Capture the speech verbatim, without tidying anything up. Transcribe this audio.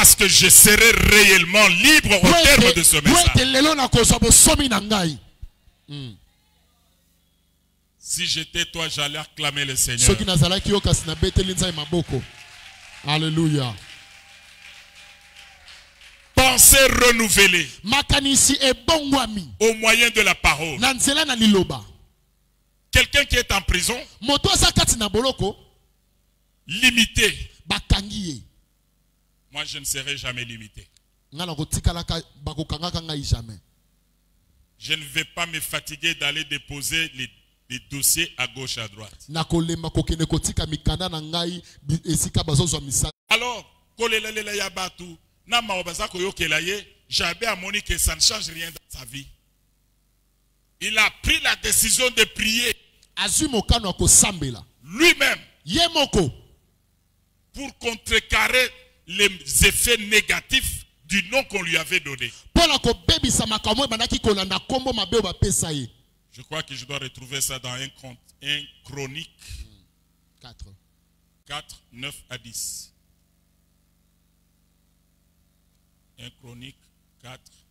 parce que je serai réellement libre au terme de ce message. Si j'étais toi, j'allais acclamer le Seigneur. Alléluia. Pensée renouvelée au moyen de la parole. Quelqu'un qui est en prison, limité. Moi, je ne serai jamais limité. Je ne vais pas me fatiguer d'aller déposer les, les dossiers à gauche, à droite. Alors, j'avais à Monique que ça ne change rien dans sa vie. Il a pris la décision de prier lui-même pour contrecarrer les effets négatifs du nom qu'on lui avait donné. Je crois que je dois retrouver ça dans un, un Chronique quatre, neuf à dix. Un Chronique quatre.